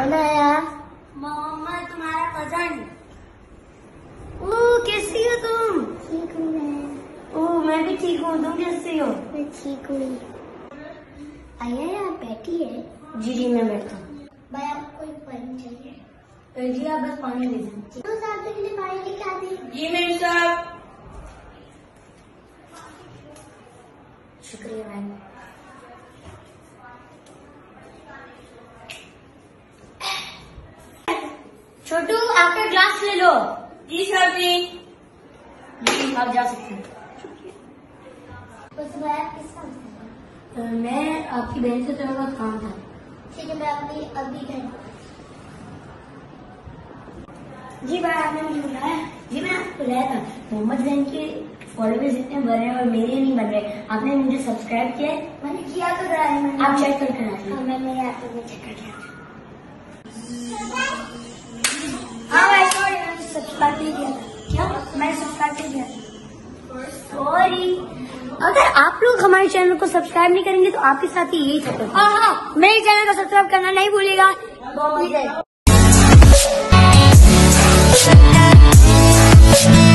कौन आया? मोहम्मद, तुम्हारा कजन। ओ कैसी हो तुम? ठीक हूँ मैं। ओ मैं भी ठीक हूँ, तुम कैसी हो? मैं ठीक हूँ। आइए आप बैठिए। जी जी मैं बैठता हूँ। भाई आपको कोई पानी चाहिए? जी आप बस पानी दे दीजिए। तो साहब के लिए पानी लेके आते। जी मेम साहब। शुक्रिया मैम। छोटू आपका ग्लास ले लो। जी सर जी। जी आप जा सकते हैं। बस भाई आप किस काम से हैं? मैं आपकी बहन से थोड़ा बहुत काम था। ठीक है, मैं अपनी अभी घर। जी भाई आपने मुझे बुलाया? जी मैं आपको बुलाया था। मोहम्मद जैन के फॉलोवर्स इतने बढ़ रहे हैं और मेरे नहीं बढ़ रहे। आपने मुझे सब्सक्राइब किया है? मैंने किया तो रहा है। मैंने आप चेक करके आइए। हाँ, मैं मेरे ऐप में चेक करके आता हूँ। हाँ भाई सॉरी मैंने सब्सक्राइब नहीं किया था। क्या? मैंने सब्सक्राइब नहीं किया था। सॉरी। अगर आप लोग हमारे चैनल को सब्सक्राइब नहीं करेंगे तो आपके साथ ही यही चक्कर। हाँ मेरे चैनल को सब्सक्राइब करना नहीं भूलिएगा। बहुत